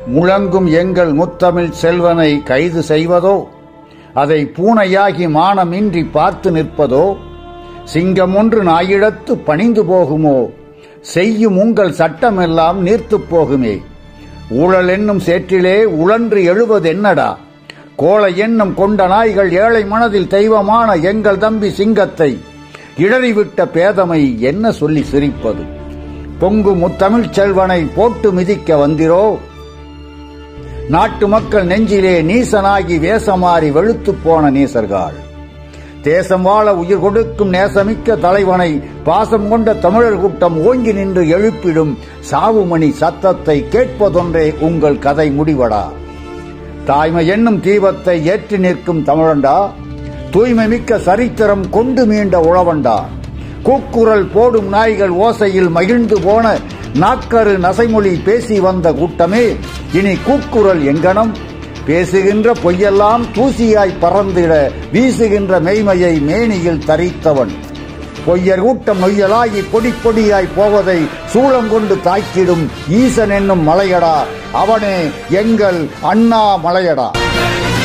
முழங்கும் எங்கள் முத்தமிழ் செல்வனை கைது செய்வதோ, அதை பூனையாகி மானமின்றி பார்த்து நிற்பதோ, சிங்கம் ஒன்று நாயிடத்து பணிந்து போகுமோ, செய்யும் உங்கள் சட்டமெல்லாம் நீர்த்துப் போகுமே. ஊழல் என்னும் சேற்றிலே உழன்று எழுவதென்னடா, கோளை எண்ணம் கொண்ட நாய்கள் ஏழை மனதில் தெய்வமான எங்கள் தம்பி சிங்கத்தை இடறிவிட்ட பேதமை என்ன சொல்லி சிரிப்பது. பொங்கு முத்தமிழ்ச் செல்வனை போட்டு மிதிக்க வந்திரோ, நாட்டு மக்கள் நெஞ்சிலே நீசனாகி வேசமாறி வெளுத்துப் போன நீசர்கள். தேசம் வாழ உயிர் கொடுக்கும் நேசமிக்க தலைவனை பாசம் கொண்ட தமிழர் கூட்டம் ஓங்கி நின்று எழுப்பிடும் சாவுமணி சத்தத்தை கேட்பதொன்றே உங்கள் கதை முடிவடா. தாய்மை என்னும் தீபத்தை ஏற்றி நிற்கும் தமிழண்டா, தூய்மை மிக்க சரித்திரம் கொண்டு மீண்ட உழவண்டா. கூக்குரல் போடும் நாய்கள் ஓசையில் மகிழ்ந்து போன நாக்கரு நசைமொழி பேசி வந்த கூட்டமே இனி கூக்குரல் எங்கனம். பேசுகின்ற பொய்யெல்லாம் தூசியாய் பறந்திட வீசுகின்ற மெய்மையை மேனியில் தரித்தவன். பொய்யர் கூட்டம் நொய்யலாகி பொடி பொடியாய் போவதை சூளம் கொண்டு தாக்கிடும் ஈசன் என்னும் மலையடா, அவனே எங்கள் அண்ணா மலையடா.